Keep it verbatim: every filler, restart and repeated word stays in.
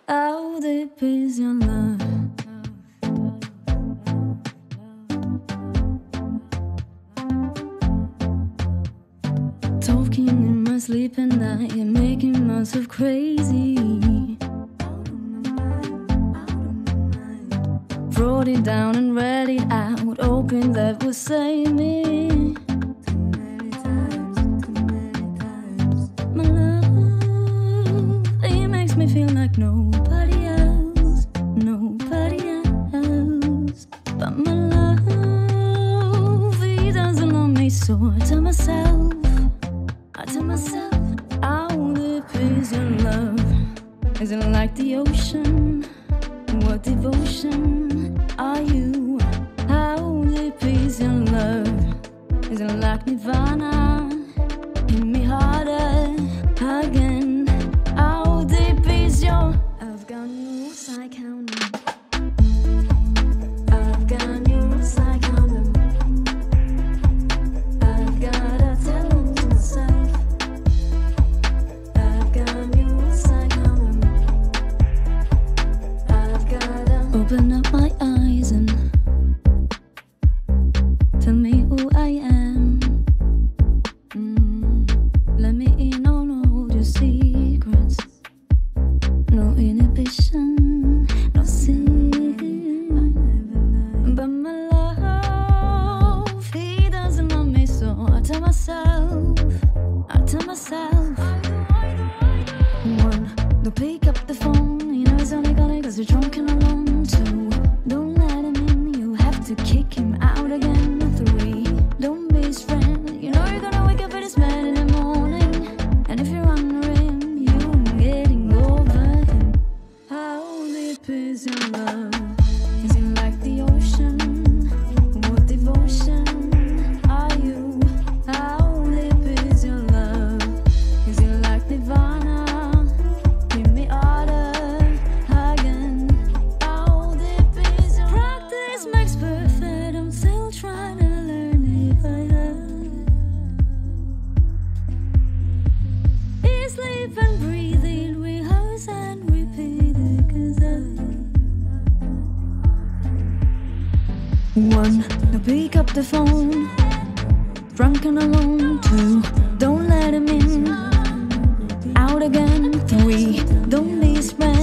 How deep is your love? Talking in my sleep at night, you're making myself crazy. Wrote it down and read it out, hoping that would save me. My love, it makes me feel like nobody else, nobody else. But my love, he doesn't love me, so I tell myself, I tell myself, how deep is your love? Is it like the ocean? What devotion are you? How deep is your love? Is it like Nirvana? Hit me harder again. How deep is your? I've got rules I count them. I've got rules I count them. I've gotta tell them to myself. I've got rules I count them. I've gotta open up my eyes and tell me who I am. Mm. Let me in on all your secrets. No inhibition, no sin. But my love, he doesn't love me, so I tell myself, I tell myself. One, don't pick up the phone. You know he's only got it cause you're drunk and alone. Two, don't let him in. You have to kick him out again. Three, don't be his friend. You know you're gonna wake up and it's mad in the morning. And if you're under him, you're getting over him. How deep is your love? Is it like the ocean? What devotion are you? How deep is your love? Is it like Nirvana? Give me harder again. How deep is your practice makes perfect. I'm still trying to learn it by heart. It's sleep and breathe it, rehearse and repeat it, cause I one, no pick up the phone. Drunk and alone. Two, don't let him in. Out again. Three, don't be his friend.